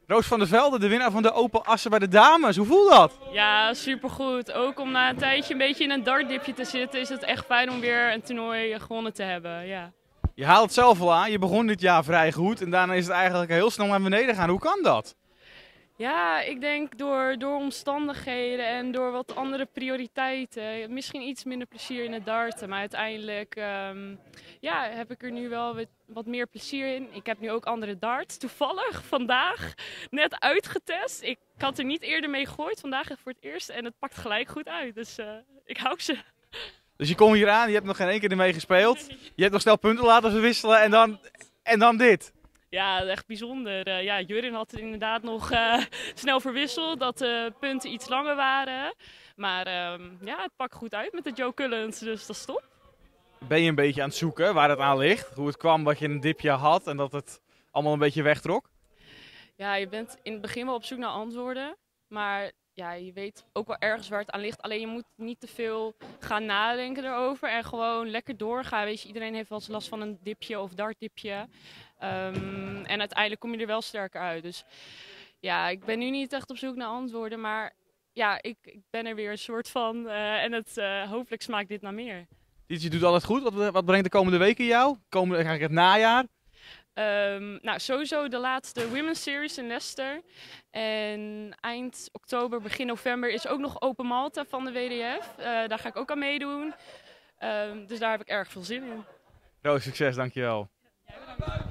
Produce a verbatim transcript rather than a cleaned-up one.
Roos van der Velde, de winnaar van de Open Assen bij de dames. Hoe voelt dat? Ja, supergoed. Ook om na een tijdje een beetje in een dartdipje te zitten, is het echt fijn om weer een toernooi gewonnen te hebben. Ja. Je haalt het zelf al aan. Je begon dit jaar vrij goed en daarna is het eigenlijk heel snel naar beneden gaan. Hoe kan dat? Ja, ik denk door, door omstandigheden en door wat andere prioriteiten. Misschien iets minder plezier in het darten, maar uiteindelijk um, ja, heb ik er nu wel wat, wat meer plezier in. Ik heb nu ook andere darts, toevallig vandaag net uitgetest. Ik had er niet eerder mee gegooid, vandaag voor het eerst en het pakt gelijk goed uit. Dus uh, ik hou ze. Dus je komt hier aan, je hebt nog geen één keer ermee gespeeld. Je hebt nog snel punten laten verwisselen en dan, en dan dit. Ja, echt bijzonder. Uh, ja, Jurin had het inderdaad nog uh, snel verwisseld, dat de punten iets langer waren. Maar uh, ja, het pakt goed uit met de Joe Cullens, dus dat is top. Ben je een beetje aan het zoeken waar het aan ligt? Hoe het kwam dat je een dipje had en dat het allemaal een beetje wegtrok? Ja, je bent in het begin wel op zoek naar antwoorden. Maar ja, je weet ook wel ergens waar het aan ligt. Alleen je moet niet te veel gaan nadenken erover en gewoon lekker doorgaan. Weet je, iedereen heeft wel eens last van een dipje of dartdipje. Um, en uiteindelijk kom je er wel sterker uit. Dus ja, ik ben nu niet echt op zoek naar antwoorden. Maar ja, ik, ik ben er weer een soort van. Uh, en het, uh, hopelijk smaakt dit naar meer. Je doet altijd goed. Wat, wat brengt de komende weken jou? Komende, eigenlijk het najaar? Um, nou, sowieso de laatste Women's Series in Leicester. En eind oktober, begin november is ook nog Open Malta van de W D F. Uh, daar ga ik ook aan meedoen. Um, dus daar heb ik erg veel zin in. Roos, succes, dankjewel. Ja, bedankt.